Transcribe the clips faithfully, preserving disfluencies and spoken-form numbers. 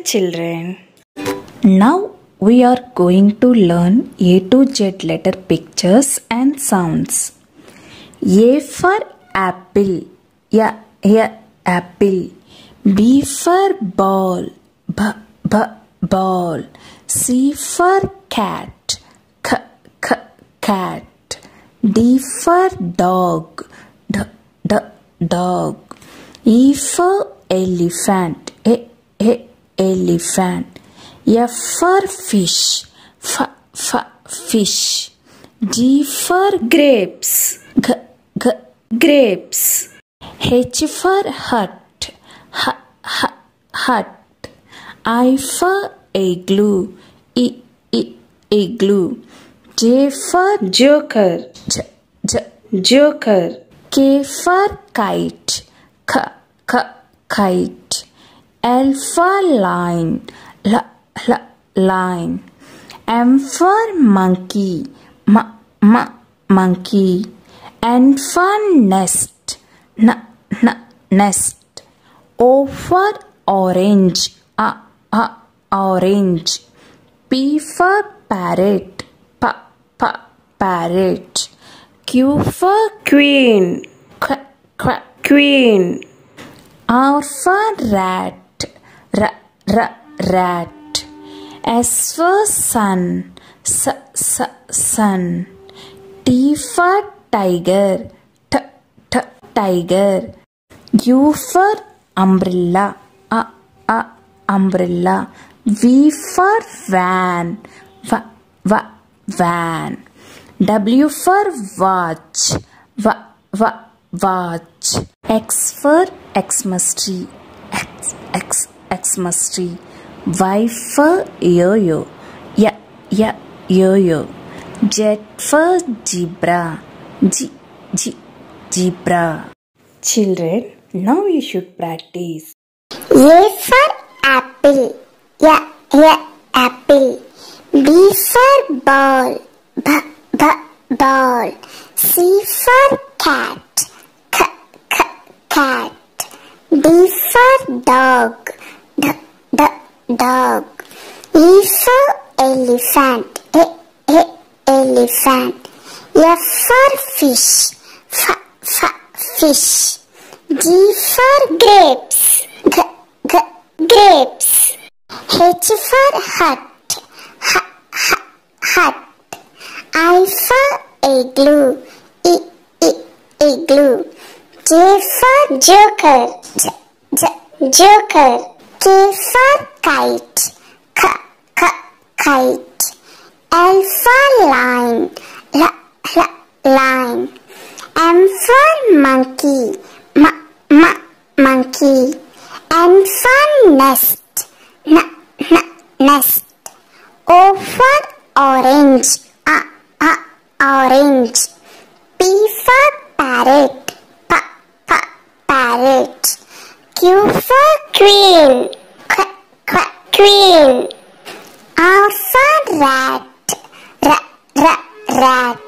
children. Now we are going to learn A to Z letter pictures and sounds. A for apple. Yeah, yeah, apple. B for ball. B, b, ball. C for cat. K, k, cat. D for dog. D, d, dog. E for elephant. E, e, elephant. F for fish. F, f, fish. G for Grapes. g, g, grapes. H for hut. H, h, hut. I for igloo. I, I, igloo. J for Joker. j, j, Joker. K for kite. K, k, kite. L for line. L, l, line. M for monkey. M, m, monkey. N for nest. N, n, nest. O for orange. A, a, orange. P for parrot. P, p, parrot. Q for Queen. qu, qu, Queen. R for rat. R, r, rat. S for sun. S, s, sun. T for tiger. T, t, tiger. U for umbrella. A, a, umbrella. V for van. V, v, van. W for watch. V, v, watch. X for Xmas tree. X, X, Xmas tree. Y for yo-yo. Yeah, yeah, yo-yo. Z for zebra. G, G, zebra. Children, now you should practice. A for apple. Yeah, yeah, apple. B for ball. B, b, ball. C for cat. K, k, cat. D for dog. D, d, dog. E for elephant. E, e, elephant. F for fish. F, f, fish. G for grapes. G, g, grapes. H for hut. H, h, hut. I for igloo. I, I, igloo. J for joker. J, j, joker. K for kite. K, k, kite. L for line. L, l, line. M for monkey. M, m, monkey. N for nest. N, n, nest. O for orange. A, a, orange. P for parrot. P, p, parrot. Q for queen. Qu, qu, queen. R for rat. R, r, rat.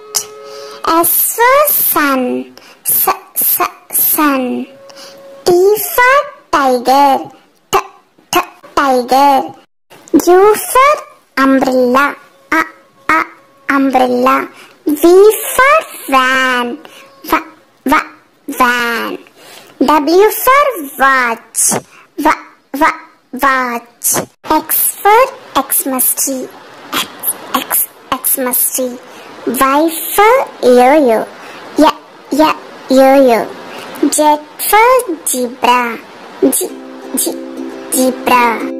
S for sun. S, s, sun. T for tiger. T, t, tiger. U for umbrella. A, a, umbrella. V for van. V, v, van. W for watch. V, v, watch. X for Xmas tree. X, X, Xmas tree. Y for yo-yo. Yeah, yeah, yo-yo. Z for zebra. G, G, zebra.